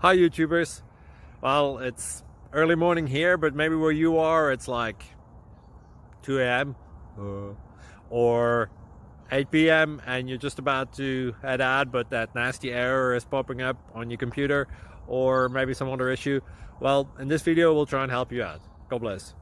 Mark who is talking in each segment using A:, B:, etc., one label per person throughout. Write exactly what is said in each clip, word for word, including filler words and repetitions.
A: Hi YouTubers. Well, it's early morning here, but maybe where you are it's like two A M uh, or eight P M and you're just about to head out, but that nasty error is popping up on your computer, or maybe some other issue. Well, in this video we'll try and help you out. God bless.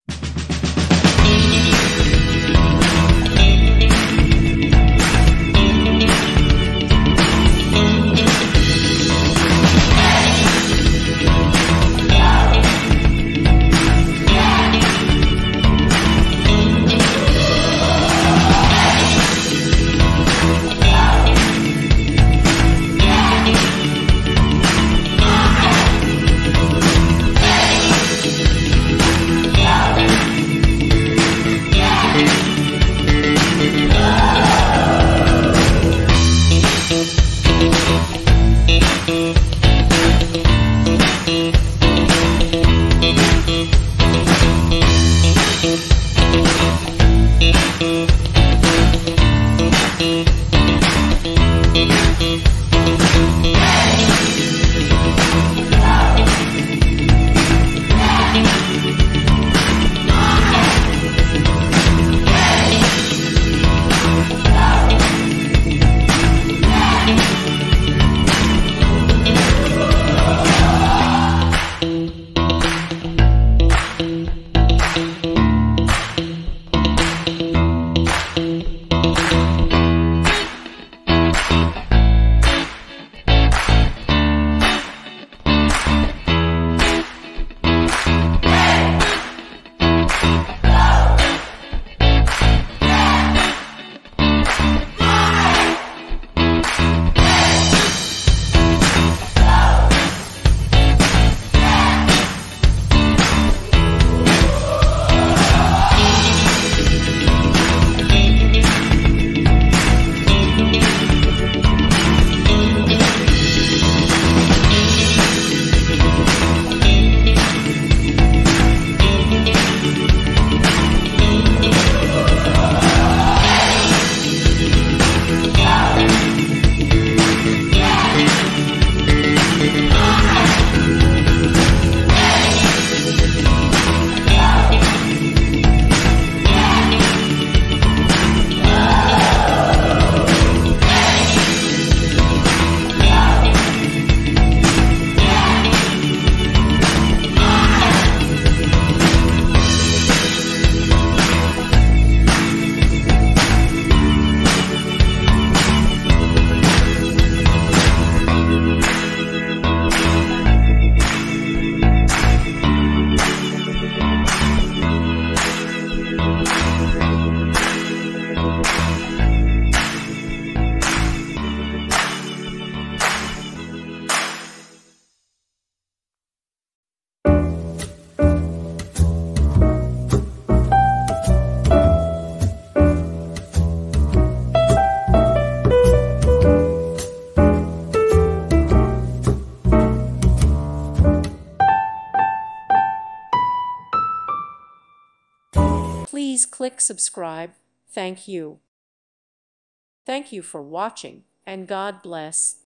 B: Please click subscribe. Thank you. Thank you for watching, and God bless.